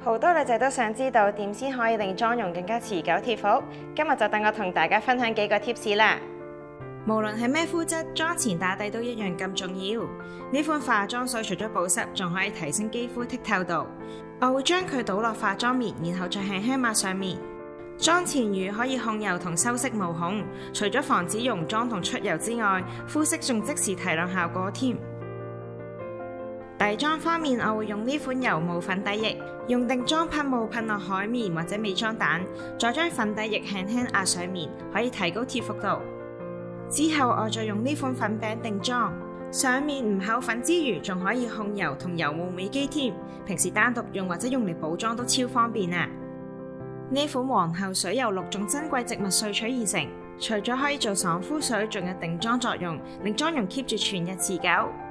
好多女仔都想知道點先可以令妝容更加持久貼膚，今日就等我同大家分享幾個 tips 啦。無論係咩膚質，妝前打底都一樣咁重要。呢款化妝水除咗保濕，仲可以提升肌膚剔透度。我會將佢倒落化妝棉，然後再輕輕抹上面。妝前乳可以控油同修飾毛孔，除咗防止溶妝同出油之外，膚色仲即時提亮效果添。底妝方面，我會用呢款油霧粉底液，用定妝噴霧噴落海綿或者美妝蛋，再將粉底液輕輕壓上面，可以提高貼膚度。之後我再用呢款粉餅定妝，上面唔厚粉之餘，仲可以控油同油霧美肌添。平時單獨用或者用嚟補妝都超方便啊！呢款皇后水由6種珍貴植物萃取而成，除咗可以做爽膚水，仲有定妝作用，令妝容 keep 住全日持久。